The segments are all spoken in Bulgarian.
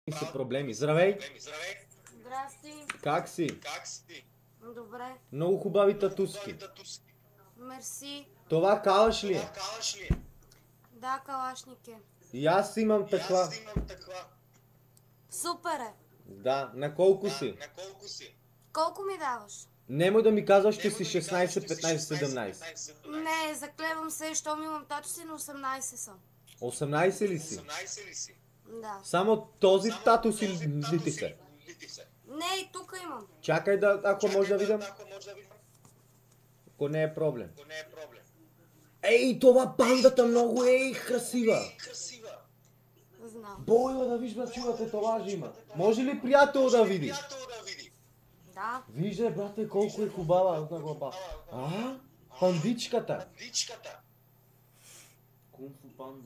са проблеми. Здравей! Здрасти. Как си? Добре. Много хубави татуски. Мерси. Това калаш ли е? Да, калашник е. И аз имам таква. Супер е. Да, на колко си? Колко ми даваш? Немой да ми казваш, че си 16, 15, 17. Не, заклевам се, щом имам татуси на 18 съм. 18 ли си? Да. Само този татус ли ти се? Не, и тук имам. Чакай да, ако може да видим. Ако не е проблем. Ей, това пандата много е красива. Знам. Бойва да виж, брат, чува татуажи има. Може ли приятел да види? Да. Виждай, брате, колко е хубава от на глава. А? Пандичката. Кунфу панда.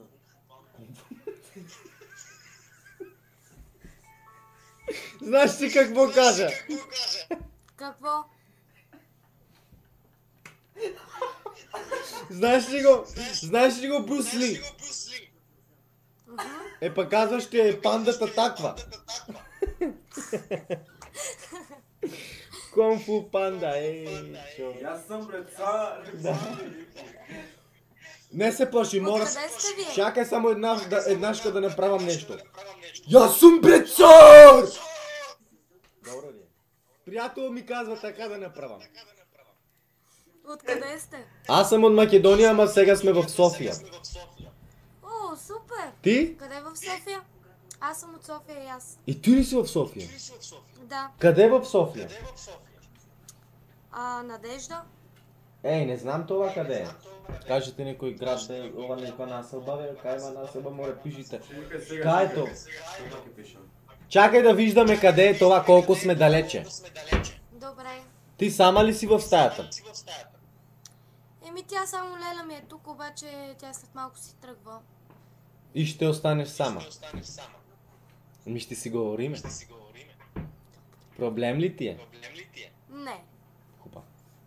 Знаеш ли какво кажа? Какво? Знаеш ли го Брус Ли? Е, пък казваш, че е пандата таква. Кунфу панда, чо. Аз съм преца. Не се плаши, мора. Откъде сте вие? Чакай само еднашка да направям нещо. Аз съм брецар! Добре ли? Приятел ми казва така да направям. Откъде сте? Аз съм от Македония, ама сега сме в София. О, супер. Ти? Къде в София? Аз съм от София и аз. И ти ли си в София? Да. Къде в София? Надежда? Ей, не знам това къде е. Кажете някой град да е ова някаква насълба, бе, кай има насълба, море пишите. Кай е то? Чакай да виждаме къде е това, колко сме далече. Добре. Ти сама ли си в стаята? Еми тя само Леля ми е тук, обаче тя след малко си тръгва. И ще останеш сама. Ми ще си говориме. Проблем ли ти е? Не. Хубаво.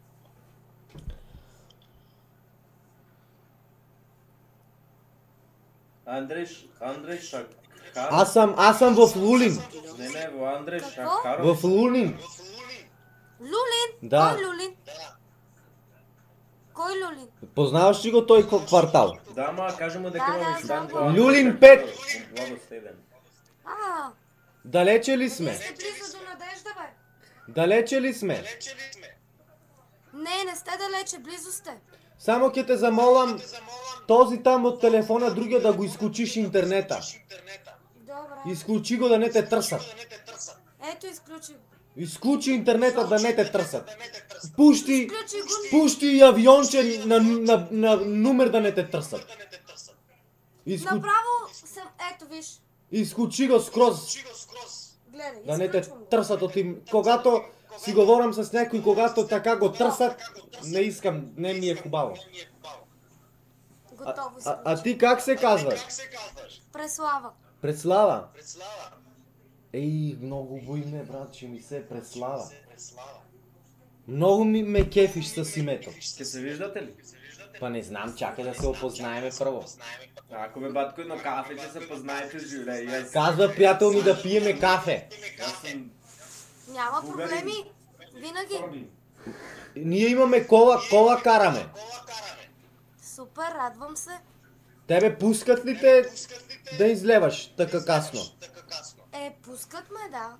Андрей Шакаров. Аз съм в Лулин. Не, Андрей Какво? Шакаров. В Лулин. Люлин? Да. Кой Люлин? Кой Люлин? Познаваш ли го той квартал? Да, ма, кажи му дека Да, имаме да, стан. знам го. Люлин 5. Владо Стеден. Далече ли сме? Сте близо до Надежда, бе. Далече ли сме? Не сте далече, близо сте. Само ке те замолам, този там от телефона, другия да го изключиш интернета. Добре. Изключи го да не те търсат. Ето, изключи го. Изключи интернета да не те търсят. Изключи го. Пущи авионче на номер да не те търсят. Направо съм... Ето, виж. Изключи го скроз. Гледай, Да не те изключвам го. търсят от им. Когато си говорим с някой, когато така го търсят, не искам, не ми е хубаво. Готово си. А ти как се казваш? Преслава. Преслава? Ей, много име, брат, че ми се Преслава. Много ме кефиш с името. Ще се виждате ли? Па не знам, чакай да се опознаеме първо. Ако бе, батко, едно кафе, че се познаете с Жюле. Казва приятел ми да пиеме кафе. Аз съм... Няма проблеми. Винаги. Ние имаме кола караме. Супер, радвам се. Тебе пускат ли те да излеваш така късно? Пускат ме, да.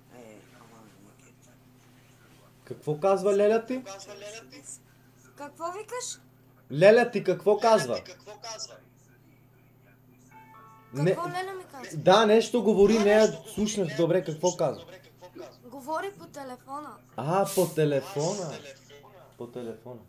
Какво казва Леля ти? Какво викаш? Леля ти какво казва? Не, Какво Леля ми казва? да, нещо говори, не я слушнах добре какво казва. Говори по телефона. По телефона. По телефона.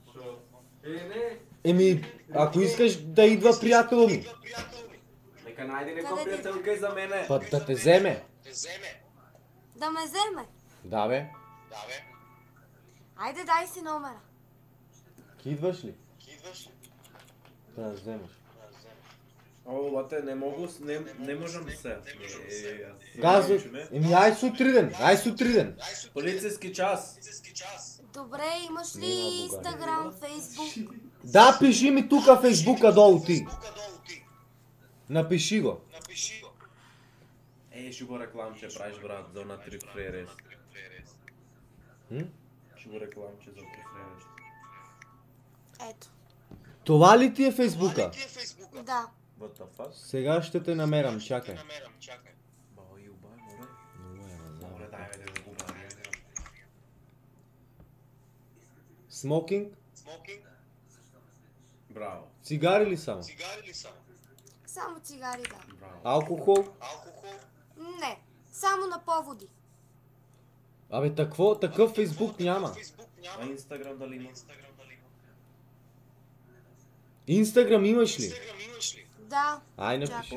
Еми, ако искаш да идва приятел ми. Нека найде някаква Къде ти? приятелка и за мене. Па да те вземе. Да ме вземе. Да бе. Айде, дай си номера. Идваш ли? Да я вземеш. О, бате, не можем се. Казвай, еми ай сутриден. Полицейски час. Добре, имаш ли Инстаграм, Фейсбук? Да, пиши ми тука Фейсбука долу ти. Напиши го. Ще го рекламче правиш, брат, за на Три Фререс. Ще го рекламче за Три Фререс. Ето. Това ли ти е Фейсбука? Да. What the fuck? Сега ще те намерам, чакай. Бай, юбай, море. Добре, Дай, бе, да го бъде. Смокинг? Браво. Цигари ли само? Само цигари, да. Браво. Алкохол? Не. Само на поводи. Абе, такъв Фейсбук няма. А Инстаграм дали има? Инстаграм имаш ли? Да. Ай, напиши.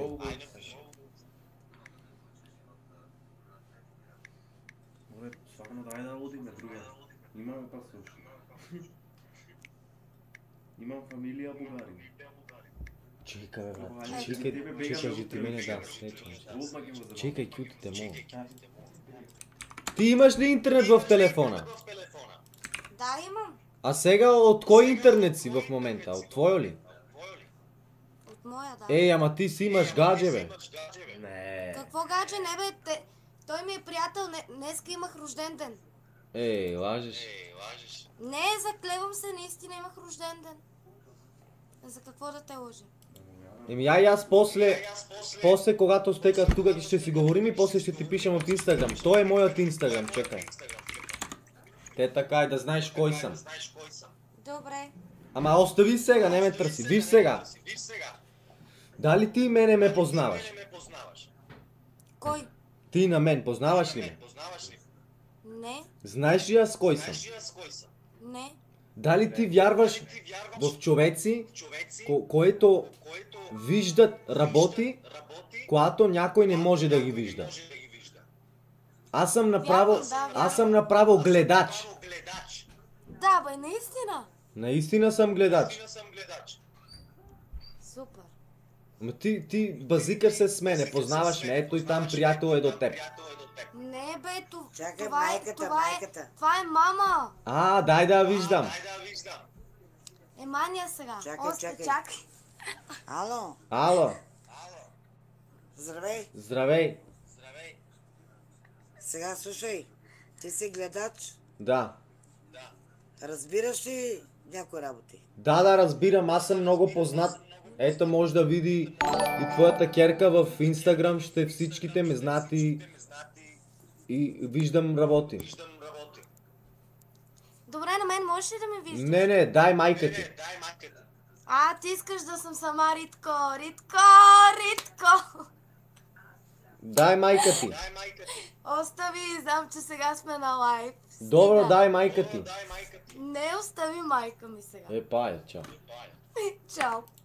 Море, стvarno дай да водиме друга. Имаме па също. Имам фамилия Бугарин. Чекай, бе, брат. Чекай, че ти мене да, сечам. Чекай, кютите мога. Ти имаш ли интернет в телефона? Да, имам. А сега от кой интернет си в момента? От твоя ли? От моя, да. Ей, ама ти си имаш гадже, бе. Не. Какво гадже? Не, бе, той ми е приятел. Днеска имах рожден ден. Ей, лажеш. Не, заклевам се, наистина имах рожден ден. За какво да те лъжа? Еми, ай аз после когато стеках тук ще си говорим и после ще ти пишем от Инстаграм. Той е моят Инстаграм, чекай. Те така и да знаеш кой съм. Добре. Ама остави сега, не ме търси. Виж сега. Дали ти мене ме познаваш? Кой? Ти на мен, познаваш ли ме? Не. Знаеш ли аз кой съм? Не. Дали ти вярваш в човеци, които виждат работи, когато някой не може да ги вижда? Аз съм направо гледач. Да, бе, наистина. Наистина съм гледач. Супер. Ма ти базикаш се с мене, познаваш ме, ето и там приятел е до теб. Не, бе, Чакай, майката. Това е мама. А, дай да я виждам. Мания сега. Чакай. Ало, Ало, здравей. здравей. Сега слушай, ти си гледач, Да. разбираш ли някои работи? Да, разбирам, аз съм много познат. Ето може да види и твоята керка в Инстаграм, ще всичките ме знаят и виждам работи. Добре, на мен можеш ли да ме виждаш? Не, дай майка ти. А, ти искаш да съм сама Ритко. Дай майка ти. Остави, знам, че сега сме на лайв. Добре, дай майка ти. Не, остави майка ми сега. Пая, чао. Чао.